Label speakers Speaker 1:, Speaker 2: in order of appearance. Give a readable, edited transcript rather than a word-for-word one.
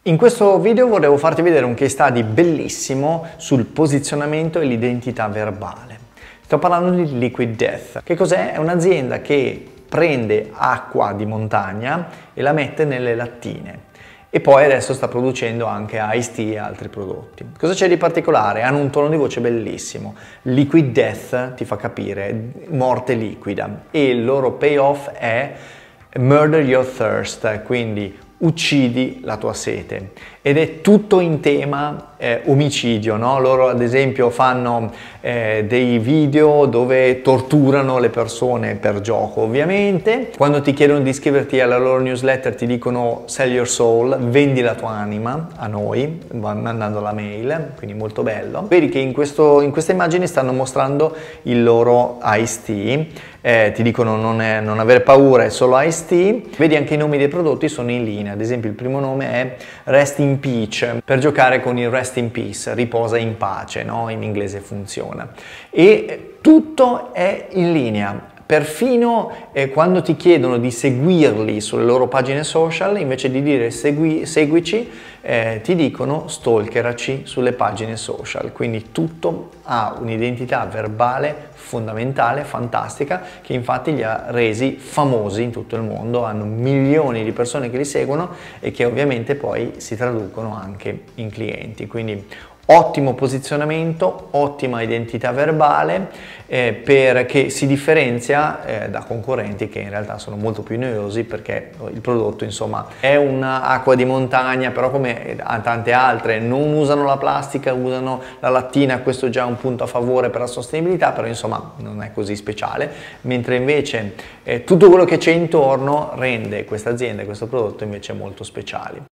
Speaker 1: In questo video volevo farti vedere un case study bellissimo sul posizionamento e l'identità verbale. Sto parlando di Liquid Death. Che cos'è? È un'azienda che prende acqua di montagna e la mette nelle lattine e poi adesso sta producendo anche Iced Tea e altri prodotti. Cosa c'è di particolare? Hanno un tono di voce bellissimo. Liquid Death ti fa capire morte liquida e il loro payoff è Murder Your Thirst, quindi uccidi la tua sete, ed è tutto in tema omicidio, no? Loro ad esempio fanno dei video dove torturano le persone per gioco, ovviamente. Quando ti chiedono di iscriverti alla loro newsletter ti dicono sell your soul, vendi la tua anima a noi, mandando la mail, quindi molto bello. Vedi che in questa immagine stanno mostrando il loro Iced Tea, ti dicono non avere paura, è solo Iced Tea. Vedi anche i nomi dei prodotti sono in linea, ad esempio il primo nome è Rest in Peace, per giocare con il Rest in Peace, riposa in pace, no? In inglese funziona. E tutto è in linea. Perfino quando ti chiedono di seguirli sulle loro pagine social, invece di dire seguici, ti dicono stalkeraci sulle pagine social. Quindi tutto ha un'identità verbale fondamentale, fantastica, che infatti li ha resi famosi in tutto il mondo. Hanno milioni di persone che li seguono e che ovviamente poi si traducono anche in clienti. Quindi ottimo posizionamento, ottima identità verbale, perché si differenzia da concorrenti che in realtà sono molto più noiosi, perché il prodotto insomma è un'acqua di montagna, però come a tante altre non usano la plastica, usano la lattina. Questo è già un punto a favore per la sostenibilità, però insomma non è così speciale, mentre invece tutto quello che c'è intorno rende questa azienda e questo prodotto invece molto speciali.